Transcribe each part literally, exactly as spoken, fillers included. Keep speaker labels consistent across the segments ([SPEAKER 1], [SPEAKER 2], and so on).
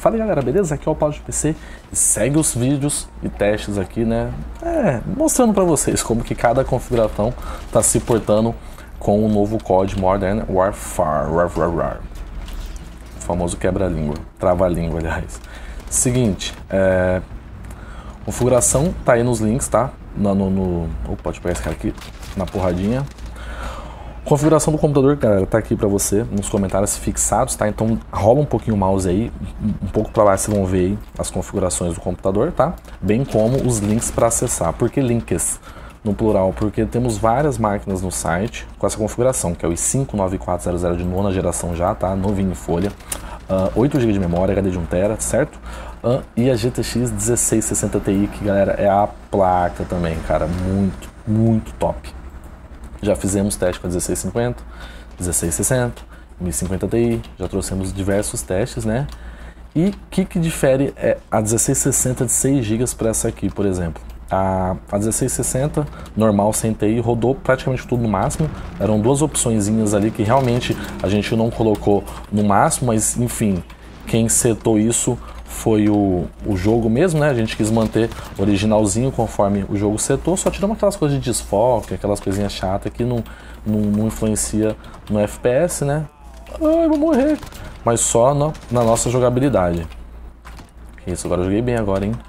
[SPEAKER 1] Fala aí, galera, beleza? Aqui é o Paulo de P C e segue os vídeos e testes aqui, né? É, mostrando pra vocês como que cada configuração tá se portando com o novo C O D Modern Warfare. Warfare. O famoso quebra-língua, trava-língua, aliás. Seguinte, é... configuração tá aí nos links, tá? No, no, no... Opa, pode pegar esse cara aqui na porradinha. Configuração do computador, galera, tá aqui pra você nos comentários fixados, tá? Então rola um pouquinho o mouse aí, um pouco pra lá vocês vão ver aí as configurações do computador, tá? Bem como os links para acessar. Por que links no plural? Porque temos várias máquinas no site com essa configuração, que é o i cinco nove quatro zero zero de nona geração já, tá? Novinho em folha. Uh, oito gigas de memória, H D de um tera, certo? Uh, e a G T X dezesseis sessenta Ti, que, galera, é a placa também, cara, muito, muito top. Já fizemos teste com a dezesseis cinquenta, dezesseis sessenta, mil e cinquenta Ti, já trouxemos diversos testes, né? E o que, que difere é a dezesseis sessenta de seis gigas para essa aqui, por exemplo? A, a dezesseis sessenta normal sem T I rodou praticamente tudo no máximo. Eram duas opçõezinhas ali que realmente a gente não colocou no máximo, mas enfim, quem setou isso foi o, o jogo mesmo, né? A gente quis manter originalzinho conforme o jogo setou, só tiramos aquelas coisas de desfoque, aquelas coisinhas chatas que não, não, não influencia no F P S, né? Ai, vou morrer! Mas só na, na nossa jogabilidade. Isso, agora eu joguei bem agora, hein?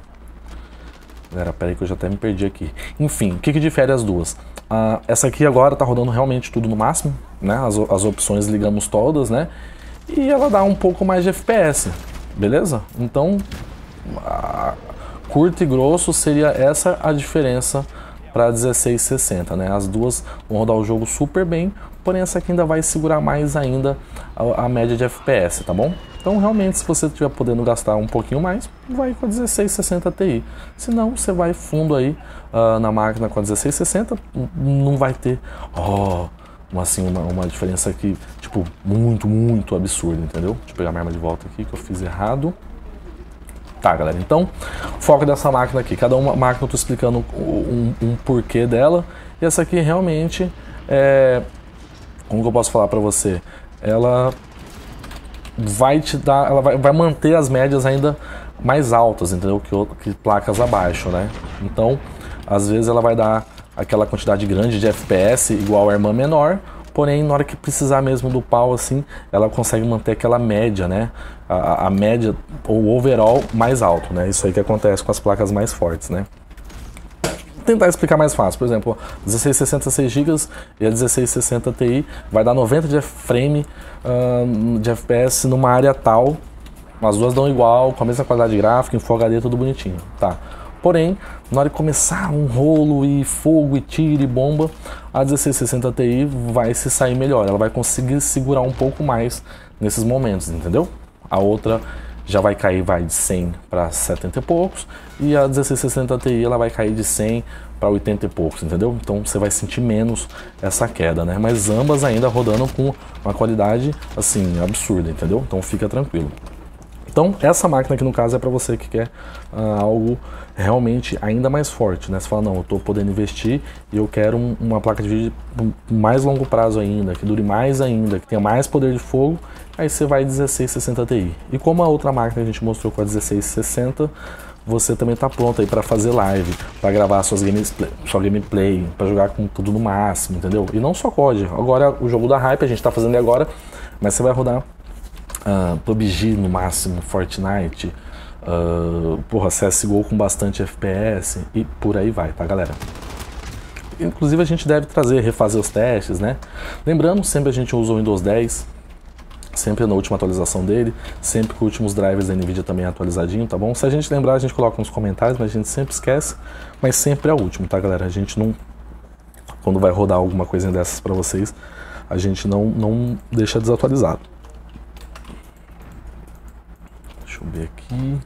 [SPEAKER 1] Galera, pera aí que eu já até me perdi aqui. Enfim, o que, que difere as duas? Ah, essa aqui agora tá rodando realmente tudo no máximo, né? As, as opções ligamos todas, né? E ela dá um pouco mais de F P S. Beleza? Então, a, curto e grosso seria essa a diferença para dezesseis sessenta, né? As duas vão rodar o jogo super bem, porém essa aqui ainda vai segurar mais ainda a, a média de F P S, tá bom? Então, realmente, se você estiver podendo gastar um pouquinho mais, vai com a dezesseis sessenta Ti. Se não, você vai fundo aí uh, na máquina com a dezesseis sessenta, não vai ter... Oh, assim, uma, uma diferença aqui, tipo, muito, muito absurda, entendeu? Deixa eu pegar minha arma de volta aqui, que eu fiz errado. Tá, galera, então, foco dessa máquina aqui. Cada uma máquina eu tô explicando um, um porquê dela. E essa aqui realmente, é, como que eu posso falar pra você? Ela vai te dar, ela vai, vai manter as médias ainda mais altas, entendeu? Que, que placas abaixo, né? Então, às vezes ela vai dar aquela quantidade grande de F P S igual a irmã menor, porém na hora que precisar mesmo do pau assim, ela consegue manter aquela média, né? A, a média ou overall mais alto, né? Isso aí que acontece com as placas mais fortes, né? Vou tentar explicar mais fácil, por exemplo, dezesseis sessenta seis gigas e a dezesseis sessenta Ti vai dar noventa de frame uh, de F P S numa área tal, as duas dão igual, com a mesma qualidade gráfica, em Full H D, tudo bonitinho, tá? Porém, na hora de começar um rolo e fogo e tiro e bomba, a dezesseis sessenta Ti vai se sair melhor, ela vai conseguir segurar um pouco mais nesses momentos, entendeu? A outra já vai cair vai de cem para setenta e poucos, e a dezesseis sessenta Ti ela vai cair de cem para oitenta e poucos, entendeu? Então você vai sentir menos essa queda, né? Mas ambas ainda rodando com uma qualidade assim absurda, entendeu? Então fica tranquilo. Então, essa máquina aqui no caso é para você que quer uh, algo realmente ainda mais forte, né? Você fala, não, eu estou podendo investir e eu quero um, uma placa de vídeo mais longo prazo ainda, que dure mais ainda, que tenha mais poder de fogo, aí você vai dezesseis sessenta Ti. E como a outra máquina que a gente mostrou com a dezesseis sessenta, você também está pronto aí para fazer live, para gravar suas gameplay, sua gameplay, para jogar com tudo no máximo, entendeu? E não só C O D, agora o jogo da hype a gente está fazendo agora, mas você vai rodar Uh, P U B G no máximo, Fortnite, uh, porra, C S G O com bastante F P S e por aí vai, tá, galera? Inclusive a gente deve trazer, refazer os testes, né? Lembrando, sempre a gente usa o Windows dez, sempre na última atualização dele, sempre com os últimos drivers da NVIDIA também atualizadinho, tá bom? Se a gente lembrar, a gente coloca nos comentários, mas a gente sempre esquece, mas sempre é o último, tá, galera? A gente não, quando vai rodar alguma coisinha dessas pra vocês, a gente não, não deixa desatualizado. Deixa eu ver aqui.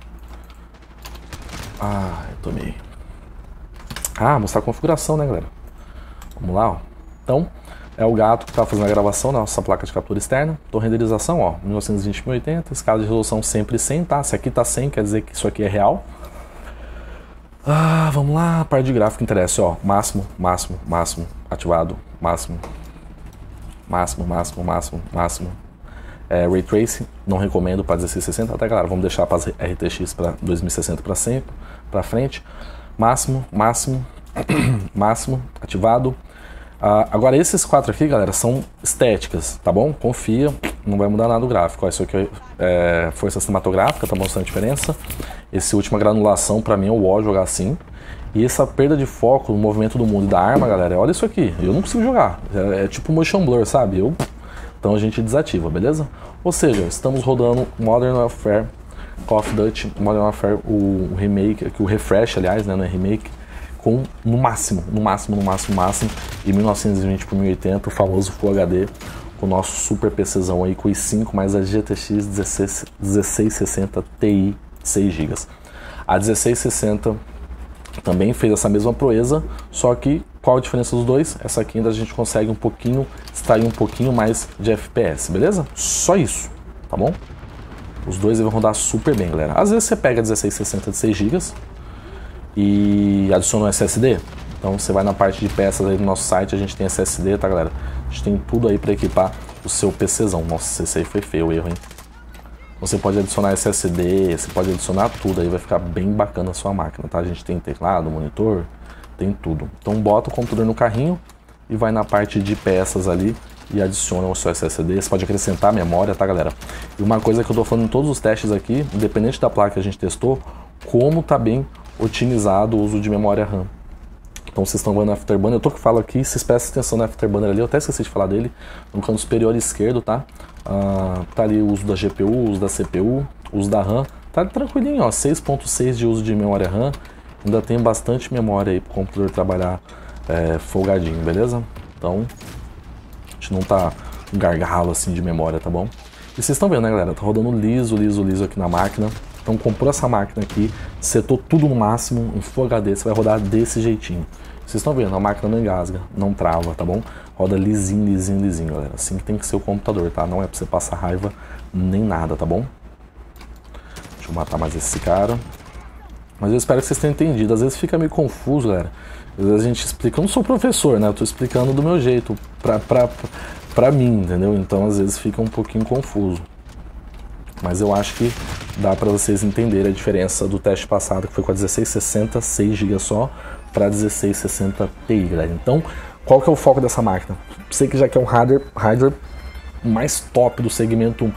[SPEAKER 1] Ah, eu tomei. Ah, mostrar a configuração, né, galera? Vamos lá, ó. Então, é o gato que tá fazendo a gravação na nossa placa de captura externa. Então, renderização, ó, mil novecentos e vinte por mil e oitenta, escala de resolução sempre cem, tá? Se aqui tá cem, quer dizer que isso aqui é real. Ah, vamos lá, a parte de gráfico interessa, ó. Máximo, máximo, máximo, ativado, máximo. Máximo, máximo, máximo, máximo. É, Ray Tracing, não recomendo para dezesseis sessenta, até galera, vamos deixar para as R T X para dois mil e sessenta para sempre, para frente. Máximo, máximo, máximo, ativado. Uh, agora esses quatro aqui, galera, são estéticas, tá bom? Confia, não vai mudar nada o gráfico. Ó, isso aqui é força cinematográfica, tá mostrando a diferença. Esse última granulação, pra mim, é o ó jogar assim. E essa perda de foco no movimento do mundo e da arma, galera, olha isso aqui, eu não consigo jogar. É, é tipo motion blur, sabe? Eu... Então a gente desativa, beleza? Ou seja, estamos rodando Modern Warfare, Call of Duty, Modern Warfare, o remake, aqui, o refresh, aliás, né, não é remake, com no máximo, no máximo, no máximo, no máximo, e mil novecentos e vinte por mil e oitenta, o famoso Full H D, com o nosso super PCzão aí, com o i cinco mais a G T X dezesseis sessenta Ti seis gigas. A dezesseis sessenta também fez essa mesma proeza, só que qual a diferença dos dois? Essa aqui ainda a gente consegue um pouquinho, extrair um pouquinho mais de F P S, beleza? Só isso, tá bom? Os dois vão rodar super bem, galera. Às vezes você pega a dezesseis sessenta de seis gigas e adiciona um S S D. Então você vai na parte de peças aí do nosso site, a gente tem S S D, tá, galera? A gente tem tudo aí para equipar o seu PCzão. Nossa, esse aí foi feio o erro, hein? Você pode adicionar S S D, você pode adicionar tudo aí, vai ficar bem bacana a sua máquina, tá? A gente tem teclado, monitor, tem tudo. Então bota o computador no carrinho e vai na parte de peças ali e adiciona o seu S S D. Você pode acrescentar memória, tá, galera? E uma coisa que eu tô falando em todos os testes aqui, independente da placa que a gente testou, como tá bem otimizado o uso de memória RAM. Então vocês estão vendo o Afterburner, eu tô que falo aqui, vocês prestem atenção no Afterburner ali, eu até esqueci de falar dele, no canto superior esquerdo, tá? Uh, tá ali o uso da G P U, o uso da C P U, o uso da RAM, tá tranquilinho, ó, seis ponto seis de uso de memória RAM, ainda tem bastante memória aí pro computador trabalhar é, folgadinho, beleza? Então, a gente não tá um gargalo assim de memória, tá bom? E vocês estão vendo, né, galera? Tá rodando liso, liso, liso aqui na máquina. Então comprou essa máquina aqui, setou tudo no máximo, em Full H D, você vai rodar desse jeitinho. Vocês estão vendo, a máquina não engasga, não trava, tá bom? Roda lisinho, lisinho, lisinho, galera. Assim que tem que ser o computador, tá? Não é pra você passar raiva nem nada, tá bom? Deixa eu matar mais esse cara. Mas eu espero que vocês tenham entendido. Às vezes fica meio confuso, galera. Às vezes a gente explica, eu não sou professor, né? Eu tô explicando do meu jeito, pra, pra, pra mim, entendeu? Então às vezes fica um pouquinho confuso. Mas eu acho que dá para vocês entenderem a diferença do teste passado, que foi com a dezesseis sessenta, seis gigas só, para dezesseis sessenta Ti, galera. Então, qual que é o foco dessa máquina? Você que já quer um hardware, hardware mais top do segmento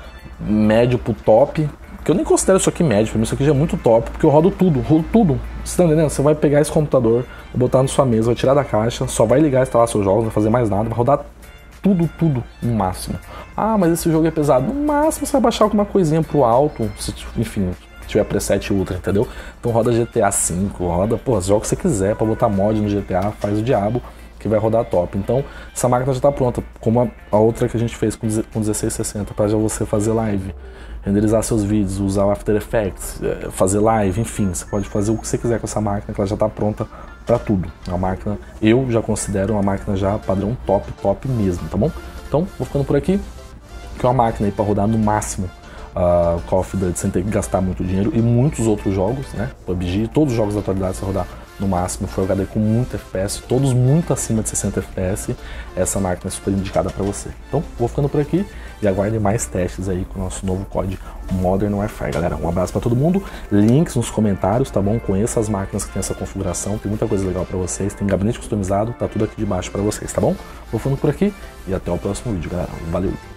[SPEAKER 1] médio pro top, que eu nem considero isso aqui médio, para mim isso aqui já é muito top, porque eu rodo tudo, rodo tudo. Você tá entendendo? Você vai pegar esse computador, botar na sua mesa, vai tirar da caixa, só vai ligar e instalar seus jogos, não vai fazer mais nada, vai rodar tudo, tudo no máximo. Ah, mas esse jogo é pesado. No máximo você vai baixar alguma coisinha pro alto, se, enfim, tiver preset Ultra, entendeu? Então roda G T A cinco, roda, pô, joga o que você quiser, pra botar mod no G T A, faz o diabo, que vai rodar top. Então, essa máquina já tá pronta, como a, a outra que a gente fez com, com dezesseis sessenta, para já você fazer live, renderizar seus vídeos, usar o After Effects, fazer live, enfim, você pode fazer o que você quiser com essa máquina, que ela já tá pronta para tudo. A máquina, eu já considero uma máquina já padrão top, top mesmo, tá bom? Então, vou ficando por aqui, que é uma máquina aí para rodar no máximo uh, Call of Duty sem ter que gastar muito dinheiro e muitos outros jogos, né? P U B G, todos os jogos da atualidade você rodar no máximo, Full H D com muito F P S, todos muito acima de sessenta F P S, essa máquina é super indicada para você. Então, vou ficando por aqui e aguardem mais testes aí com o nosso novo código Modern Warfare, galera. Um abraço para todo mundo, links nos comentários, tá bom? Conheça as máquinas que tem essa configuração, tem muita coisa legal para vocês, tem gabinete customizado, tá tudo aqui de baixo para vocês, tá bom? Vou ficando por aqui e até o próximo vídeo, galera. Valeu!